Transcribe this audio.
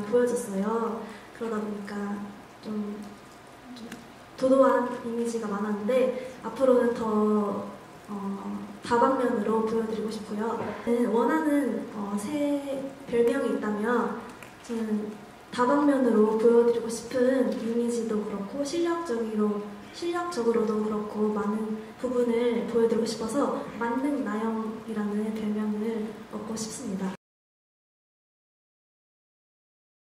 보여줬어요. 그러다 보니까 좀 도도한 이미지가 많았는데 앞으로는 더 다방면으로 보여드리고 싶고요. 원하는 새 별명이 있다면 저는 다방면으로 보여드리고 싶은 이미지도 그렇고 실력적으로도 그렇고 많은 부분을 보여드리고 싶어서 만능 나영이라는 별명을 얻고 싶습니다.